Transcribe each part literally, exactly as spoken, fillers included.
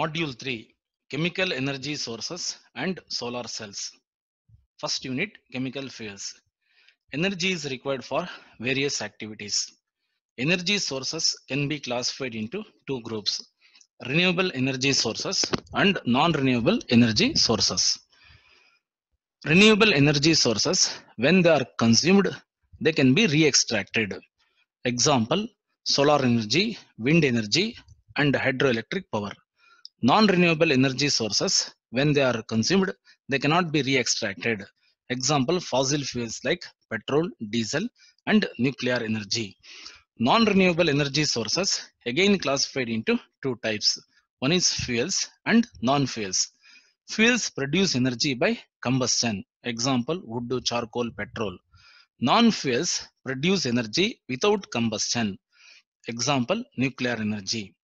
Module three, Chemical Energy Sources and Solar Cells. First unit, Chemical Fuels. Energy is required for various activities. Energy sources can be classified into two groups, renewable energy sources and non-renewable energy sources. Renewable energy sources, when they are consumed, they can be re-extracted. Example, solar energy, wind energy and hydroelectric power. Non-renewable energy sources, when they are consumed, they cannot be re-extracted. Example, fossil fuels like petrol, diesel, and nuclear energy. Non-renewable energy sources, again classified into two types. One is fuels and non-fuels. Fuels produce energy by combustion. Example, wood, charcoal, petrol. Non-fuels produce energy without combustion. Example, nuclear energy.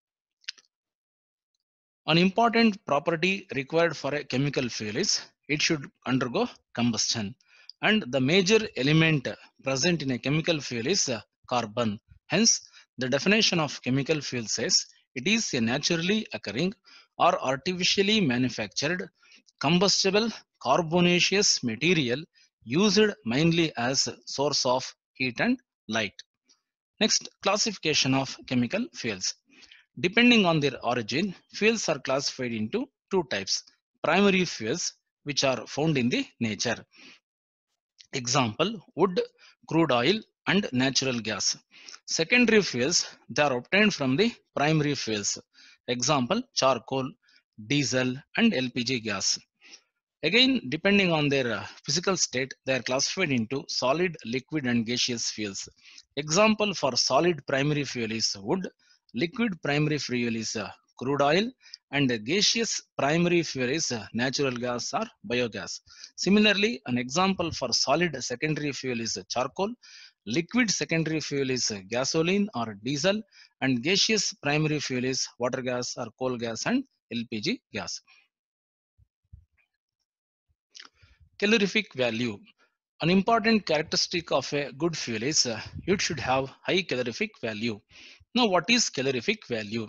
An important property required for a chemical fuel is it should undergo combustion. And the major element present in a chemical fuel is uh, carbon. Hence, the definition of chemical fuel says it is a naturally occurring or artificially manufactured combustible carbonaceous material used mainly as source of heat and light. Next, classification of chemical fuels. Depending on their origin, fuels are classified into two types. Primary fuels, which are found in the nature. Example, wood, crude oil, and natural gas. Secondary fuels, they are obtained from the primary fuels. Example, charcoal, diesel, and L P G gas. Again, depending on their uh, physical state, they are classified into solid, liquid, and gaseous fuels. Example for solid primary fuel is wood, liquid primary fuel is uh, crude oil, and the gaseous primary fuel is uh, natural gas or biogas. Similarly, an example for solid secondary fuel is uh, charcoal, liquid secondary fuel is uh, gasoline or diesel, and gaseous primary fuel is water gas or coal gas and L P G gas. Calorific value. An important characteristic of a good fuel is uh, it should have high calorific value. Now, what is calorific value?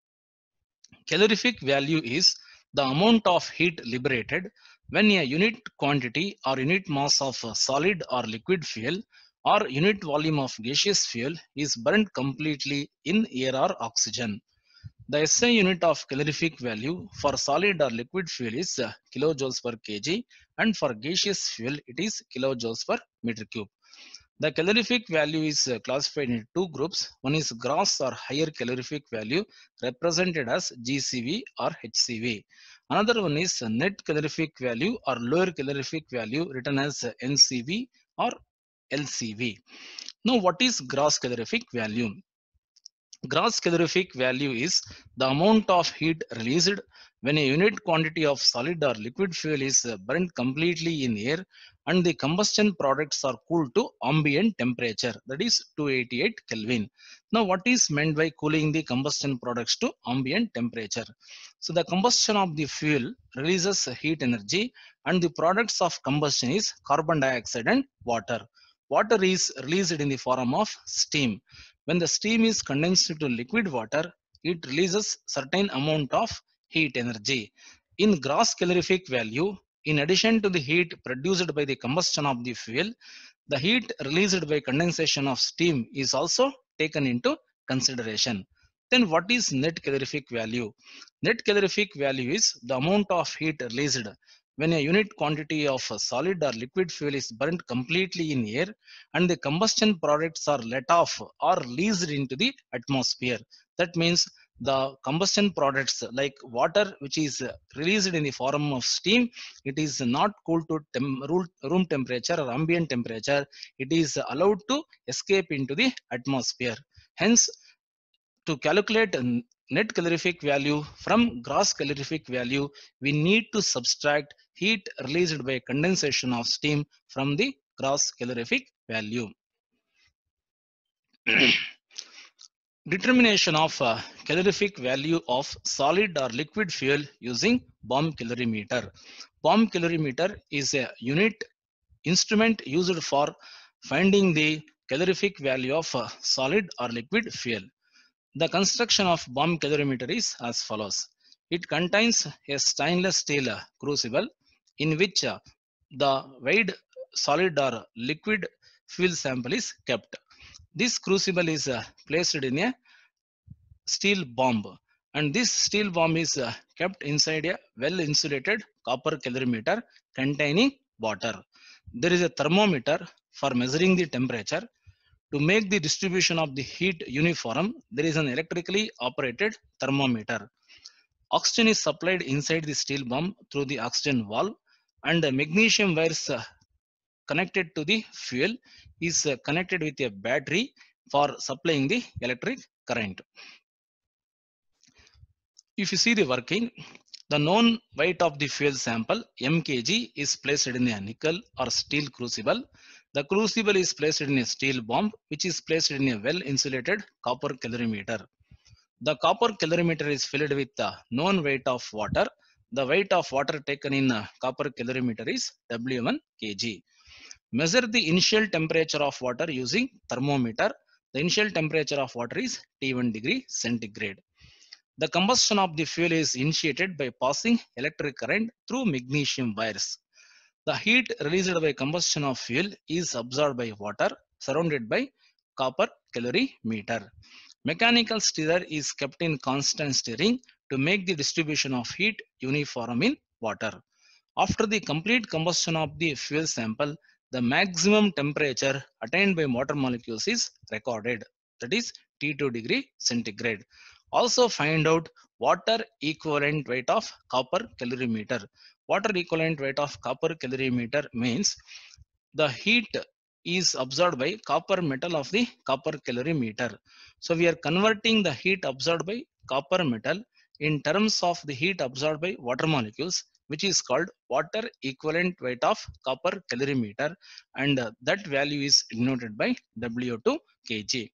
Calorific value is the amount of heat liberated when a unit quantity or unit mass of uh, solid or liquid fuel or unit volume of gaseous fuel is burned completely in air or oxygen. The S I unit of calorific value for solid or liquid fuel is uh, kilojoules per kg, and for gaseous fuel it is kilojoules per meter cube. The calorific value is uh, classified into two groups. One is gross or higher calorific value represented as G C V or H C V. Another one is uh, net calorific value or lower calorific value written as uh, N C V or L C V. Now, what is gross calorific value? Gross calorific value is the amount of heat released when a unit quantity of solid or liquid fuel is burned completely in air and the combustion products are cooled to ambient temperature, that is two eighty-eight Kelvin. Now, what is meant by cooling the combustion products to ambient temperature? So, the combustion of the fuel releases heat energy and the products of combustion is carbon dioxide and water. Water is released in the form of steam. When the steam is condensed to liquid water, it releases certain amount of heat energy. In gross calorific value, in addition to the heat produced by the combustion of the fuel, the heat released by condensation of steam is also taken into consideration. Then what is net calorific value? Net calorific value is the amount of heat released when a unit quantity of a solid or liquid fuel is burnt completely in air and the combustion products are let off or released into the atmosphere. That means the combustion products like water, which is released in the form of steam, it is not cooled to tem room temperature or ambient temperature. It is allowed to escape into the atmosphere. Hence, to calculate net calorific value from gross calorific value, we need to subtract heat released by condensation of steam from the gross calorific value. Determination of uh, calorific value of solid or liquid fuel using bomb calorimeter. Bomb calorimeter is a unit instrument used for finding the calorific value of uh, solid or liquid fuel. The construction of bomb calorimeter is as follows. It contains a stainless steel crucible in which the weighed solid or liquid fuel sample is kept. This crucible is placed in a steel bomb, and this steel bomb is uh, kept inside a well insulated copper calorimeter containing water. There is a thermometer for measuring the temperature. To make the distribution of the heat uniform, there is an electrically operated thermometer. Oxygen is supplied inside the steel bomb through the oxygen valve, and the magnesium wires uh, connected to the fuel is uh, connected with a battery for supplying the electric current. If you see the working, the known weight of the fuel sample mkg is placed in a nickel or steel crucible. The crucible is placed in a steel bomb which is placed in a well insulated copper calorimeter. The copper calorimeter is filled with the known weight of water. The weight of water taken in a copper calorimeter is W one kg. Measure the initial temperature of water using thermometer. The initial temperature of water is T one degree centigrade. The combustion of the fuel is initiated by passing electric current through magnesium wires. The heat released by combustion of fuel is absorbed by water surrounded by copper calorimeter. Mechanical stirrer is kept in constant stirring to make the distribution of heat uniform in water. After the complete combustion of the fuel sample, the maximum temperature attained by water molecules is recorded, that is T two degree centigrade. Also find out water equivalent weight of copper calorimeter. Water equivalent weight of copper calorimeter means the heat is absorbed by copper metal of the copper calorimeter. So we are converting the heat absorbed by copper metal in terms of the heat absorbed by water molecules, which is called water equivalent weight of copper calorimeter, and uh, that value is denoted by W two kg.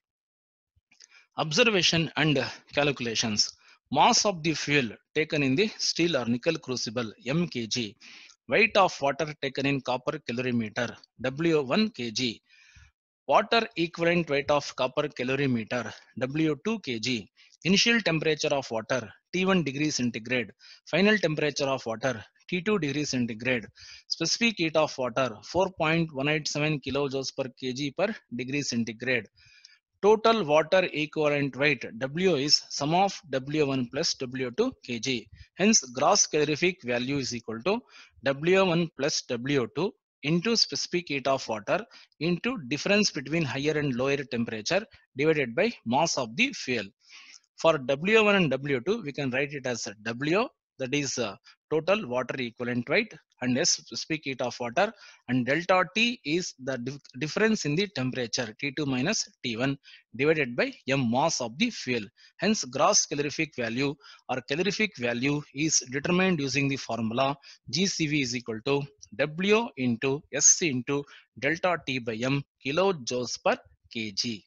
Observation and calculations. Mass of the fuel taken in the steel or nickel crucible mkg. Weight of water taken in copper calorimeter W one kg. Water equivalent weight of copper calorimeter W two kg. Initial temperature of water T one degree centigrade. Final temperature of water T two degree centigrade. Specific heat of water four point one eight seven kilojoules per kg per degree centigrade. Total water equivalent weight W is sum of W one plus W two kg. Hence, gross calorific value is equal to W one plus W two into specific heat of water into difference between higher and lower temperature divided by mass of the fuel. For W one and W two, we can write it as W, that is uh, total water equivalent weight, and S specific heat of water, and delta T is the dif difference in the temperature T two minus T one divided by M mass of the fuel. Hence, gross calorific value or calorific value is determined using the formula G C V is equal to W into S into delta T by M kilojoules per kg.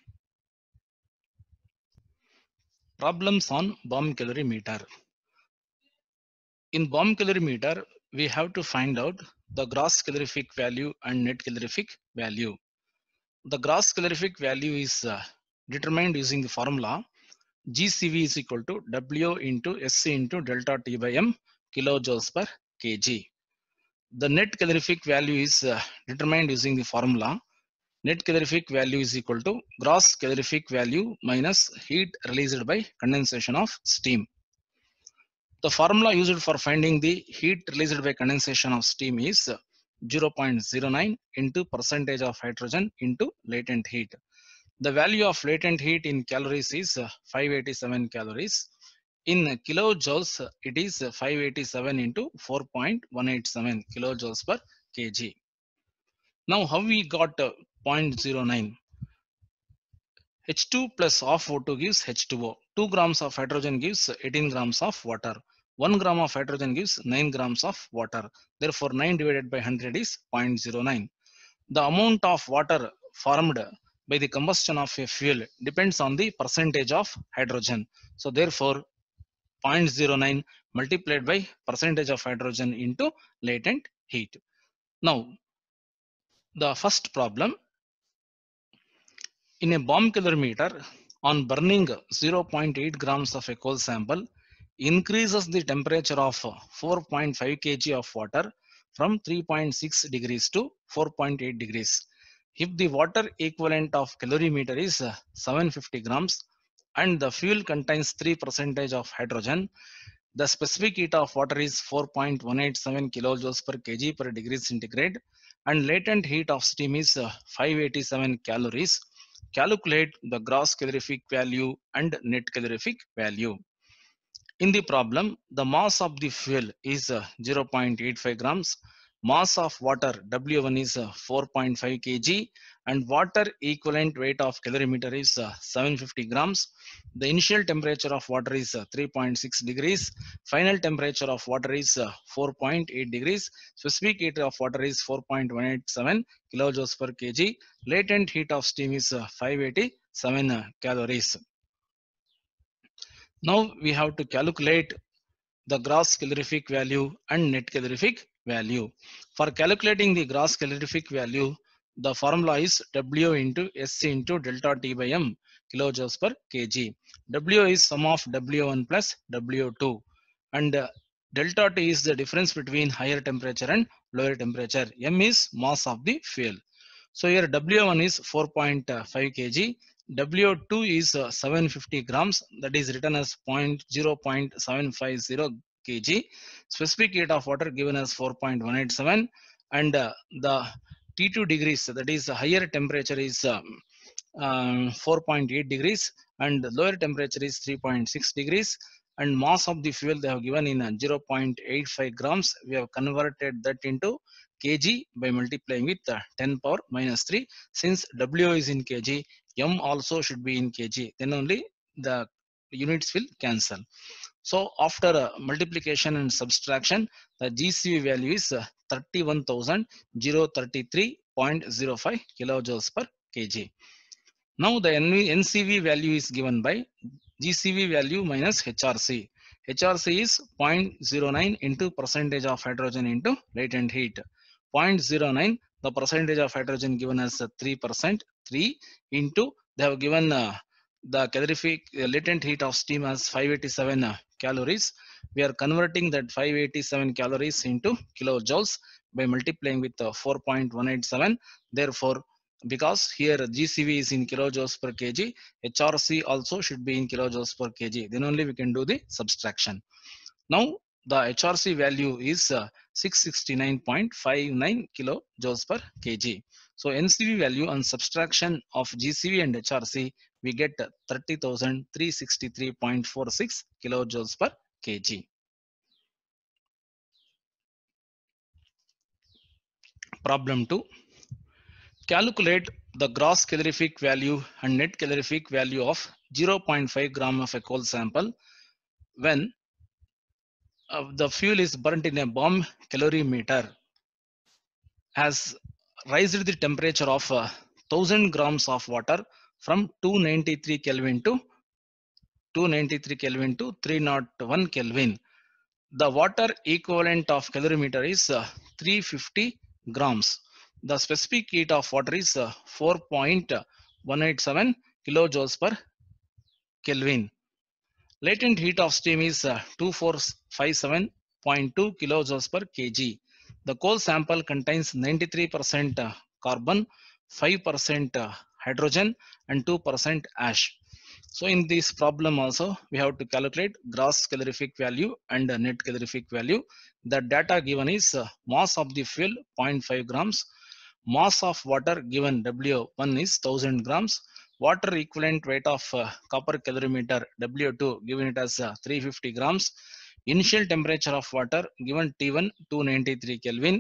Problems on bomb calorimeter. In bomb calorimeter, we have to find out the gross calorific value and net calorific value. The gross calorific value is uh, determined using the formula G C V is equal to W into S C into delta T by M kilojoules per kg. The net calorific value is uh, determined using the formula net calorific value is equal to gross calorific value minus heat released by condensation of steam. The formula used for finding the heat released by condensation of steam is zero point zero nine into percentage of hydrogen into latent heat. The value of latent heat in calories is five hundred eighty-seven calories. In kilojoules, it is five hundred eighty-seven into four point one eight seven kilojoules per kg. Now, how we got uh, zero point zero nine? H two plus half O two gives H two O. two grams of hydrogen gives eighteen grams of water. one gram of hydrogen gives nine grams of water. Therefore, nine divided by one hundred is zero point zero nine. The amount of water formed by the combustion of a fuel depends on the percentage of hydrogen. So, therefore, zero point zero nine multiplied by percentage of hydrogen into latent heat. Now, the first problem. In a bomb calorimeter, on burning zero point eight grams of a coal sample, increases the temperature of four point five kilograms of water from three point six degrees to four point eight degrees. If the water equivalent of calorimeter is uh, seven hundred fifty grams and the fuel contains three percent of hydrogen, the specific heat of water is four point one eight seven kilojoules per kg per degree centigrade and latent heat of steam is uh, five hundred eighty-seven calories. Calculate the gross calorific value and net calorific value. In the problem, the mass of the fuel is uh, zero point eight five grams, mass of water W one is uh, four point five kilograms, and water equivalent weight of calorimeter is uh, seven hundred fifty grams. The initial temperature of water is uh, three point six degrees, final temperature of water is uh, four point eight degrees, specific heat of water is four point one eight seven kilojoules per kg, latent heat of steam is uh, five hundred eighty-seven uh, calories. Now we have to calculate the gross calorific value and net calorific value. For calculating the gross calorific value, the formula is W into S into delta T by M kilojoules per kg. W is sum of W one plus W two and uh, delta T is the difference between higher temperature and lower temperature. M is mass of the fuel. So here W one is four point five kilograms, W two is uh, seven hundred fifty grams, that is written as zero point seven five zero kilograms. Specific heat of water given as four point one eight seven and uh, the T two degrees, that is the higher temperature is um, um, four point eight degrees and the lower temperature is three point six degrees and mass of the fuel they have given in uh, zero point eight five grams. We have converted that into kg by multiplying with uh, ten power minus three. Since W is in kg, M also should be in kg, then only the units will cancel. So after uh, multiplication and subtraction, the G C V value is uh, thirty-one thousand thirty-three point zero five kilojoules per kg. Now the N C V value is given by G C V value minus H R C. H R C is zero point zero nine into percentage of hydrogen into latent heat. zero point zero nine, the percentage of hydrogen given as three percent, three into they have given uh, the calorific uh, latent heat of steam as five hundred eighty-seven uh, calories. We are converting that five hundred eighty-seven calories into kilojoules by multiplying with uh, four point one eight seven. Therefore, because here G C V is in kilojoules per kg, H R C also should be in kilojoules per kg. Then only we can do the subtraction. Now the H R C value is uh, six hundred sixty-nine point five nine kilojoules per kg. So N C V value on subtraction of G C V and H R C, we get thirty thousand three hundred sixty-three point four six kilojoules per kg. Problem two. Calculate the gross calorific value and net calorific value of zero point five gram of a coal sample when uh, the fuel is burnt in a bomb calorimeter has raised the temperature of uh, one thousand grams of water from two hundred ninety-three Kelvin to two hundred ninety-three Kelvin to three hundred one Kelvin. The water equivalent of calorimeter is uh, three hundred fifty grams. The specific heat of water is uh, four point one eight seven kilojoules per Kelvin. Latent heat of steam is uh, two thousand four hundred fifty-seven point two kilojoules per kg. The coal sample contains ninety-three percent uh, carbon, five percent uh, hydrogen and two percent ash. So in this problem also we have to calculate gross calorific value and uh, net calorific value. The data given is uh, mass of the fuel zero point five grams, mass of water given W one is one thousand grams, water equivalent weight of uh, copper calorimeter W two given it as uh, three hundred fifty grams, initial temperature of water given T one two hundred ninety-three Kelvin,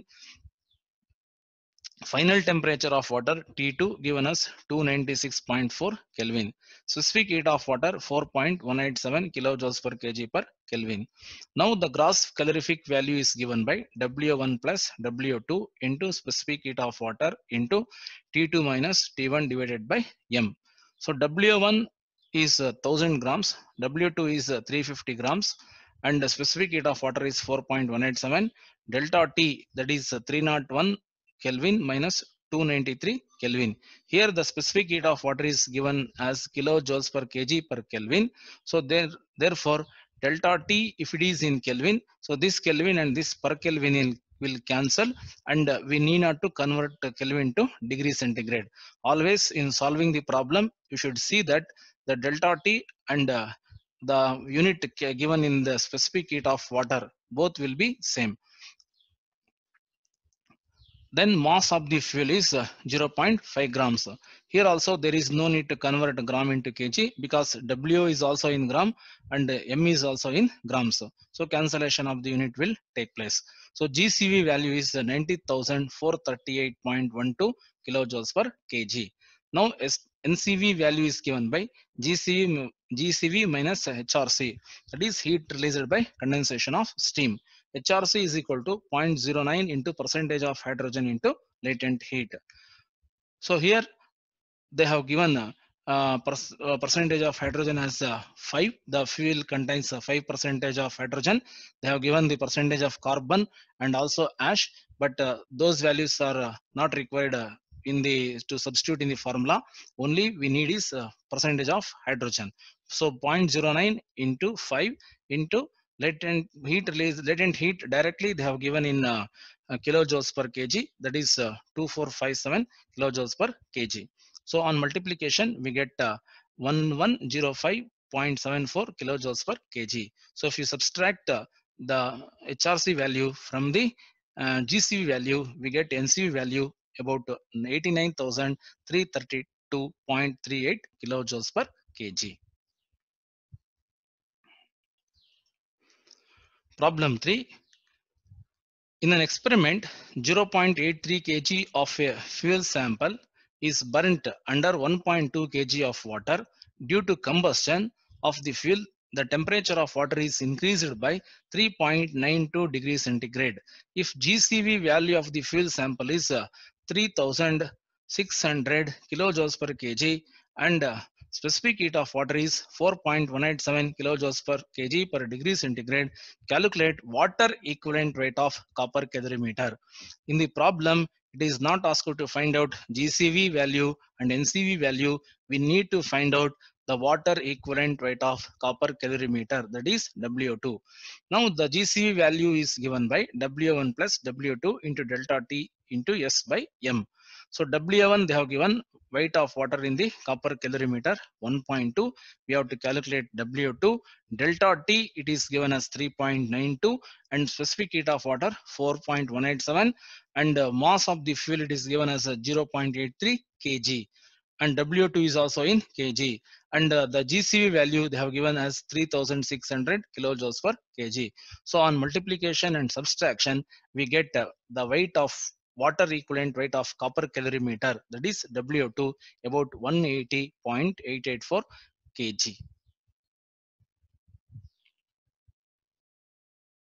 final temperature of water T two given us two hundred ninety-six point four Kelvin, specific heat of water four point one eight seven kilojoules per kg per Kelvin. Now the gross calorific value is given by W one plus W two into specific heat of water into T two minus T one divided by M. So W one is uh, one thousand grams, W two is uh, three hundred fifty grams and the specific heat of water is four point one eight seven, delta T that is uh, three hundred one Kelvin minus two hundred ninety-three Kelvin. Here the specific heat of water is given as kilojoules per kg per Kelvin. So there, therefore delta T if it is in Kelvin. So this Kelvin and this per Kelvin will, will cancel, and uh, we need not to convert uh, Kelvin to degree centigrade. Always in solving the problem, you should see that the delta T and uh, the unit given in the specific heat of water both will be same. Then mass of the fuel is uh, zero point five grams. Here also there is no need to convert gram into kg, because W is also in gram and uh, M is also in grams. So cancellation of the unit will take place. So G C V value is uh, ninety thousand four hundred thirty-eight point one two kilojoules per kg. Now S- N C V value is given by G C V, m- G C V minus H R C, that is heat released by condensation of steam. H R C is equal to zero point zero nine into percentage of hydrogen into latent heat. So here they have given uh, uh, pers- uh, percentage of hydrogen as uh, five. The fuel contains uh, five percentage of hydrogen. They have given the percentage of carbon and also ash, but uh, those values are uh, not required uh, in the to substitute in the formula. Only we need is uh, percentage of hydrogen. So zero point zero nine into five into latent heat release, latent heat directly they have given in uh, uh, kilojoules per kg, that is uh, two thousand four hundred fifty-seven kilojoules per kg. So on multiplication, we get uh, one one zero five point seven four kilojoules per kg. So if you subtract uh, the H R C value from the uh, G C V value, we get N C V value about uh, eighty-nine thousand three hundred thirty-two point three eight kilojoules per kg. Problem three. In an experiment, zero point eight three kilograms of a fuel sample is burnt under one point two kilograms of water. Due to combustion of the fuel, the temperature of water is increased by three point nine two degrees centigrade. If G C V value of the fuel sample is uh, three thousand six hundred kilojoules per kg and uh, specific heat of water is four point one eight seven kilojoules per kg per degree centigrade, calculate water equivalent weight of copper calorimeter. In the problem, it is not asked to find out G C V value and N C V value. We need to find out the water equivalent weight of copper calorimeter, that is W two. Now the G C V value is given by W one plus W two into delta T into S by M. So W one they have given weight of water in the copper calorimeter one point two. We have to calculate W two. Delta T it is given as three point nine two and specific heat of water four point one eight seven, and uh, mass of the fuel it is given as a zero point eight three kilograms, and W two is also in kg, and uh, the G C V value they have given as three thousand six hundred kilojoules per kg. So on multiplication and subtraction, we get uh, the weight of water equivalent weight of copper calorimeter, that is W two, about one eighty point eight eight four kilograms.